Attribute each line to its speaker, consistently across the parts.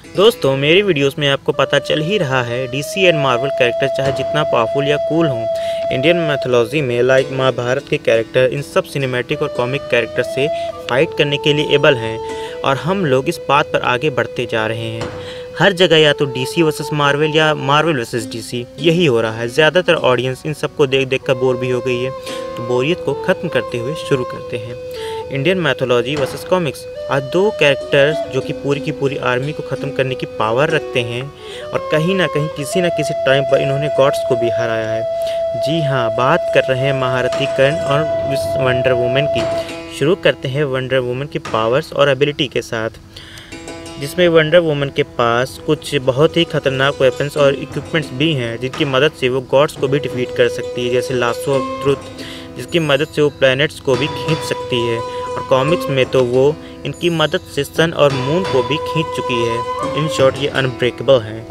Speaker 1: दोस्तों मेरी वीडियोस में आपको पता चल ही रहा है डीसी एंड मार्वल कैरेक्टर चाहे जितना पावरफुल या कूल हों, इंडियन मैथोलॉजी में लाइक महाभारत के कैरेक्टर इन सब सिनेमैटिक और कॉमिक कैरेक्टर से फाइट करने के लिए एबल हैं और हम लोग इस बात पर आगे बढ़ते जा रहे हैं। हर जगह या तो डीसी वर्सेस मार्वल या मार्वल वर्सेस डीसी यही हो रहा है। ज़्यादातर ऑडियंस इन सबको देख देख कर बोर भी हो गई है, तो बोरियत को ख़त्म करते हुए शुरू करते हैं इंडियन मैथोलॉजी वर्सेस कॉमिक्स। आज दो कैरेक्टर्स जो कि पूरी की पूरी आर्मी को ख़त्म करने की पावर रखते हैं और कहीं ना कहीं किसी न किसी टाइम पर इन्होंने गॉड्स को भी हराया है। जी हाँ, बात कर रहे हैं महारथी कर्ण और वंडर वुमन की। शुरू करते हैं वंडर वुमन की पावर्स और एबिलिटी के साथ, जिसमें वंडर वुमन के पास कुछ बहुत ही खतरनाक वेपन्स और इक्विपमेंट्स भी हैं जिनकी मदद से वो गॉड्स को भी डिफीट कर सकती है, जैसे लासो ऑफ ट्रुथ जिसकी मदद से वो प्लैनेट्स को भी खींच सकती है। और कॉमिक्स में तो वो इनकी मदद से सन और मून को भी खींच चुकी है। इन शॉर्ट ये अनब्रेकेबल हैं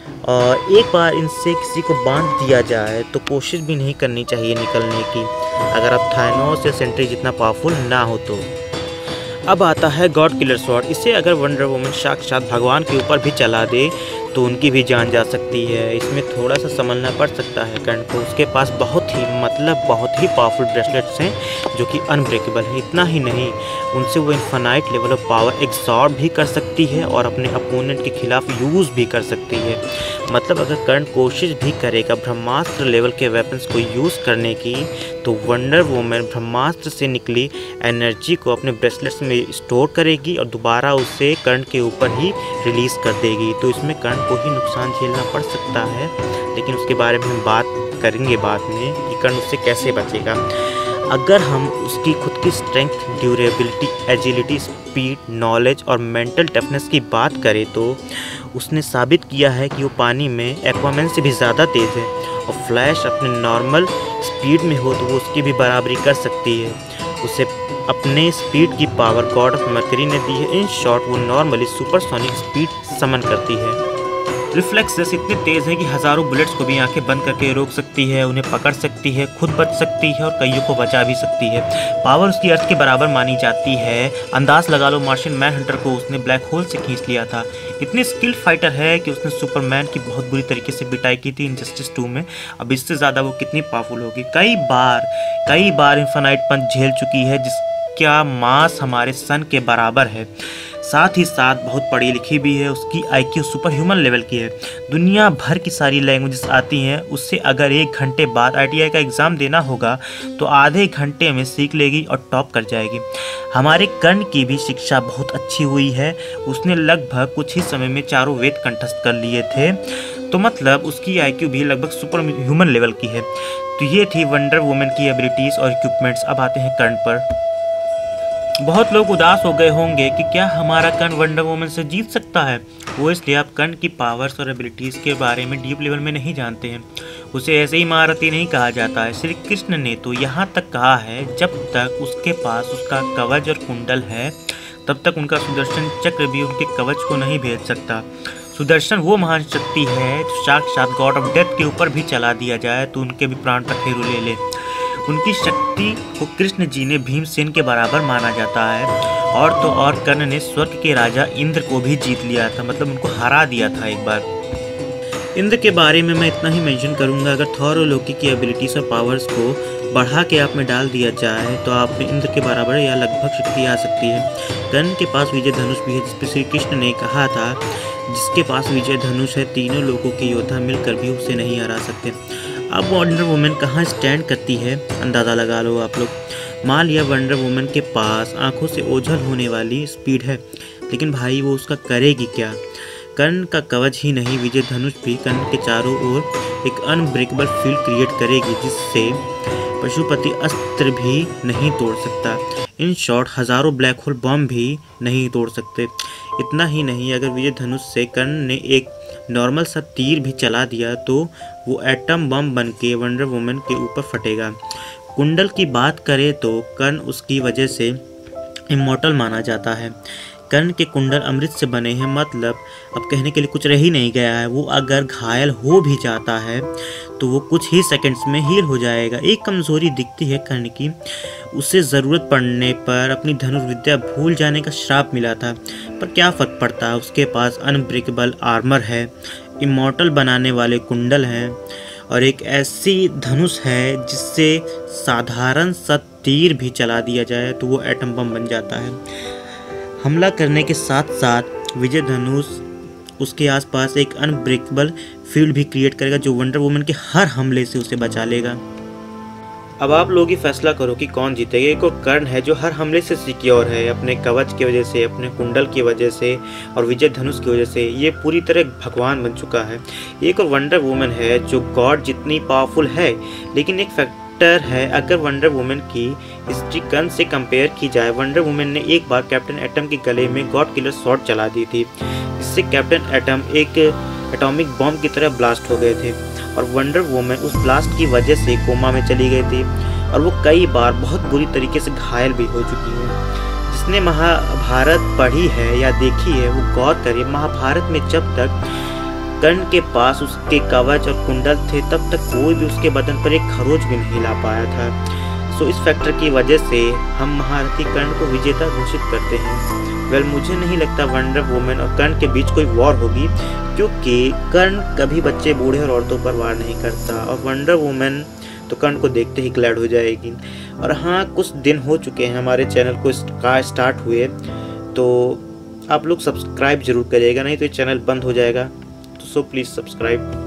Speaker 1: और एक बार इनसे किसी को बांध दिया जाए तो कोशिश भी नहीं करनी चाहिए निकलने की, अगर आप थानोस या सेंट्री जितना पावरफुल ना हो तो। अब आता है गॉड किलर स्वॉर्ड। इसे अगर वंडर वुमन साक्षात भगवान के ऊपर भी चला दे तो उनकी भी जान जा सकती है। इसमें थोड़ा सा संभलना पड़ सकता है कर्ण को। उसके पास बहुत ही पावरफुल ब्रेसलेट्स हैं जो कि अनब्रेकेबल है। इतना ही नहीं, उनसे वो infinite level of power absorb भी कर सकती है और अपने अपोनेंट के खिलाफ यूज़ भी कर सकती है। मतलब अगर कर्ण कोशिश भी करेगा ब्रह्मास्त्र लेवल के वेपन्स को यूज़ करने की तो वंडर वुमन ब्रह्मास्त्र से निकली एनर्जी को अपने ब्रेसलेट्स में स्टोर करेगी और दोबारा उसे कर्ण के ऊपर ही रिलीज़ कर देगी। तो इसमें कर्ण को ही नुकसान झेलना पड़ सकता है, लेकिन उसके बारे में हम बात करेंगे बाद में कि कर्ण उससे कैसे बचेगा। अगर हम उसकी खुद की strength, durability, agility, speed, knowledge और मेंटल टफनेस की बात करें तो उसने साबित किया है कि वो पानी में एक्वामैन से भी ज़्यादा तेज़ है और फ्लैश अपने नॉर्मल स्पीड में हो तो वो उसकी भी बराबरी कर सकती है। उसे अपने स्पीड की पावर गॉड ऑफ मर्करी ने दी है। इन शॉर्ट वो नॉर्मली सुपरसोनिक स्पीड समन करती है। रिफ्लेक्सेस इतने तेज़ हैं कि हज़ारों बुलेट्स को भी आंखें बंद करके रोक सकती है, उन्हें पकड़ सकती है, खुद बच सकती है और कईयों को बचा भी सकती है। पावर उसकी अर्थ के बराबर मानी जाती है। अंदाज लगा लो मार्शियन मैन हंटर को उसने ब्लैक होल से खींच लिया था। इतनी स्किल्ड फाइटर है कि उसने सुपरमैन की बहुत बुरी तरीके से पिटाई की थी इनजस्टिस 2 में। अब इससे ज़्यादा वो कितनी पावरफुल होगी। कई बार इन्फानाइट पंच झेल चुकी है जिसका मास हमारे सन के बराबर है। साथ ही साथ बहुत पढ़ी लिखी भी है। उसकी आईक्यू सुपर ह्यूमन लेवल की है। दुनिया भर की सारी लैंग्वेजेस आती हैं। उससे अगर 1 घंटे बाद आईटीआई का एग्ज़ाम देना होगा तो आधे घंटे में सीख लेगी और टॉप कर जाएगी। हमारे कर्ण की भी शिक्षा बहुत अच्छी हुई है। उसने लगभग कुछ ही समय में 4 वेद कंठस्थ कर लिए थे, तो मतलब उसकी आईक्यू भी लगभग सुपर ह्यूमन लेवल की है। तो ये थी वंडर वुमन की एबिलिटीज़ और इक्विपमेंट्स। अब आते हैं कर्ण पर। बहुत लोग उदास हो गए होंगे कि क्या हमारा कर्ण वंडर वुमन से जीत सकता है। वो इसलिए आप कर्ण की पावर्स और एबिलिटीज़ के बारे में डीप लेवल में नहीं जानते हैं। उसे ऐसे ही महारथी नहीं कहा जाता है। श्री कृष्ण ने तो यहाँ तक कहा है जब तक उसके पास उसका कवच और कुंडल है तब तक उनका सुदर्शन चक्र भी उनके कवच को नहीं भेज सकता। सुदर्शन वो महान शक्ति है जो साक्षात गॉड ऑफ डेथ के ऊपर भी चला दिया जाए तो उनके भी प्राण पखेरु ले ले। उनकी शक्ति को कृष्ण जी ने भीमसेन के बराबर माना जाता है। और तो और कर्ण ने स्वर्ग के राजा इंद्र को भी जीत लिया था, मतलब उनको हरा दिया था एक बार। इंद्र के बारे में मैं इतना ही मेंशन करूंगा, अगर थॉर और लोकी की एबिलिटीज और पावर्स को बढ़ा के आप में डाल दिया जाए तो आप में इंद्र के बराबर या लगभग शक्ति आ सकती है। कर्ण के पास विजय धनुष भी है, जिस पर श्री कृष्ण ने कहा था जिसके पास विजय धनुष है तीनों लोगों के योद्धा मिलकर भी उसे नहीं हरा सकते। अब वंडर वुमन कहाँ स्टैंड करती है अंदाज़ा लगा लो आप लोग। मान लिया वंडर वुमन के पास आंखों से ओझल होने वाली स्पीड है, लेकिन भाई वो उसका करेगी क्या। कर्ण का कवच ही नहीं, विजय धनुष भी कर्ण के चारों ओर एक अनब्रेकेबल फील्ड क्रिएट करेगी जिससे पशुपति अस्त्र भी नहीं तोड़ सकता। इन शॉर्ट हज़ारों ब्लैक होल बम भी नहीं तोड़ सकते। इतना ही नहीं, अगर विजय धनुष से कर्ण ने एक नॉर्मल सा तीर भी चला दिया तो वो एटम बम बन के वंडर वुमन के ऊपर फटेगा। कुंडल की बात करें तो कर्ण उसकी वजह से इमॉर्टल माना जाता है। कर्ण के कुंडल अमृत से बने हैं, मतलब अब कहने के लिए कुछ रह ही नहीं गया है। वो अगर घायल हो भी जाता है तो वो कुछ ही सेकंड्स में हील हो जाएगा। एक कमज़ोरी दिखती है कर्ण की, उसे ज़रूरत पड़ने पर अपनी धनुर्विद्या भूल जाने का श्राप मिला था, पर क्या फ़र्क पड़ता है, उसके पास अनब्रेकेबल आर्मर है, इमॉर्टल बनाने वाले कुंडल हैं और एक ऐसी धनुष है जिससे साधारण सा तीर भी चला दिया जाए तो वो एटम बम बन जाता है। हमला करने के साथ साथ विजय धनुष उसके आसपास एक अनब्रेकेबल फील्ड भी क्रिएट करेगा जो वंडर वुमन के हर हमले से उसे बचा लेगा। अब आप लोग ही फैसला करो कि कौन जीतेगा। एक और कर्ण है जो हर हमले से सिक्योर है, अपने कवच की वजह से, अपने कुंडल की वजह से और विजय धनुष की वजह से ये पूरी तरह भगवान बन चुका है। एक और वंडर वुमन है जो गॉड जितनी पावरफुल है, लेकिन एक फैक्टर है, अगर वंडर वुमन की हिस्ट्री कर्ण से कंपेयर की जाए, वंडर वुमन ने एक बार कैप्टन एटम के गले में गॉड किलर शॉट चला दी थी, जिससे कैप्टन एटम एक एटॉमिक बॉम्ब की तरह ब्लास्ट हो गए थे और वंडर वुमन उस ब्लास्ट की वजह से कोमा में चली गई थी और वो कई बार बहुत बुरी तरीके से घायल भी हो चुकी है। जिसने महाभारत पढ़ी है या देखी है वो गौर करे, महाभारत में जब तक कर्ण के पास उसके कवच और कुंडल थे तब तक कोई भी उसके बदन पर एक खरोच भी नहीं ला पाया था। सो इस फैक्टर की वजह से हम महारथी कर्ण को विजेता घोषित करते हैं। वेल, मुझे नहीं लगता वंडर वुमन और कर्ण के बीच कोई वॉर होगी, क्योंकि कर्ण कभी बच्चे, बूढ़े और औरतों पर वार नहीं करता और वंडर वुमन तो कर्ण को देखते ही ग्लैड हो जाएगी। और हाँ, कुछ दिन हो चुके हैं हमारे चैनल को स्टार्ट हुए, तो आप लोग सब्सक्राइब जरूर करिएगा, नहीं तो ये चैनल बंद हो जाएगा। तो सो प्लीज़ सब्सक्राइब।